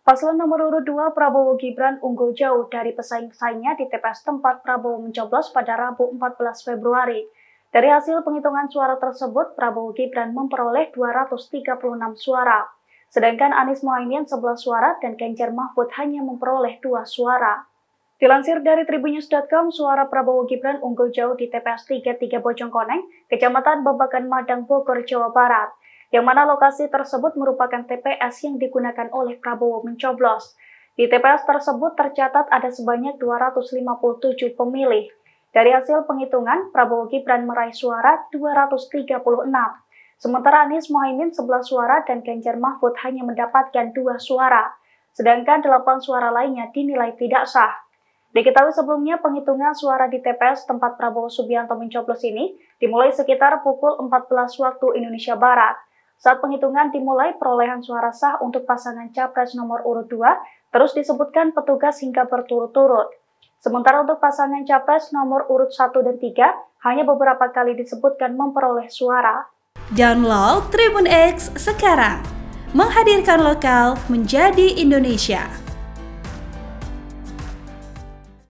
Paslon nomor urut 2 Prabowo Gibran unggul jauh dari pesaing-pesaingnya di TPS tempat Prabowo mencoblos pada Rabu 14 Februari. Dari hasil penghitungan suara tersebut, Prabowo Gibran memperoleh 236 suara. Sedangkan Anies Mohaimin 11 suara dan Ganjar Mahfud hanya memperoleh 2 suara. Dilansir dari tribunnews.com, suara Prabowo Gibran unggul jauh di TPS 33 Bojongkoneng, Kecamatan Babakan Madang, Bogor, Jawa Barat, yang mana lokasi tersebut merupakan TPS yang digunakan oleh Prabowo mencoblos. Di TPS tersebut tercatat ada sebanyak 257 pemilih. Dari hasil penghitungan, Prabowo Gibran meraih suara 236, sementara Anies Mohaimin 11 suara dan Ganjar Mahfud hanya mendapatkan 2 suara, sedangkan 8 suara lainnya dinilai tidak sah. Diketahui sebelumnya penghitungan suara di TPS tempat Prabowo Subianto mencoblos ini dimulai sekitar pukul 14 waktu Indonesia Barat. Saat penghitungan dimulai, perolehan suara sah untuk pasangan Capres nomor urut 2 terus disebutkan petugas hingga berturut-turut. Sementara untuk pasangan Capres nomor urut 1 dan 3 hanya beberapa kali disebutkan memperoleh suara. Download Tribun X sekarang, menghadirkan lokal menjadi Indonesia.